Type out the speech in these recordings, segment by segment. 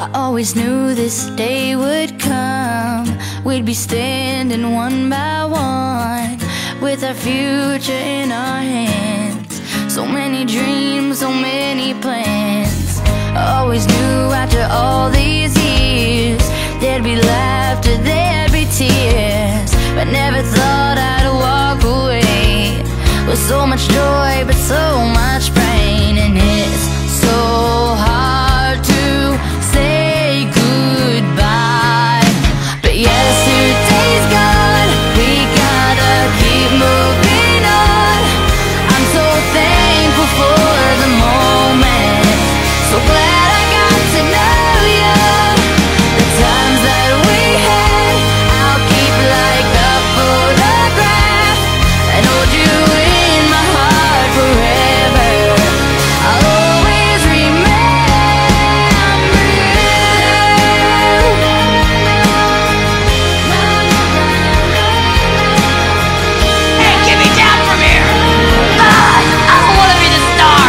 I always knew this day would come. We'd be standing one by one, with our future in our hands. So many dreams, so many plans. I always knew after all these years there'd be laughter, there'd be tears, but never thought I'd walk away with so much joy but so much pain. And it's so hard to say goodbye, but yesterday's gone, we gotta keep moving on. I'm so thankful for the moment, so glad I got to know you. The times that we had, I'll keep like a photograph and hold you in my heart forever. I'll always remember you. Hey, get me down from here! I wanna be the star!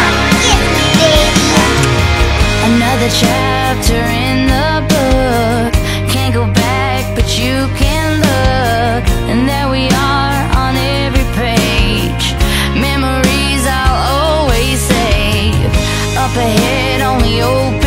Another chapter in the book, can't go back but you can look, and there we are on every page. Memories I'll always save, up ahead only open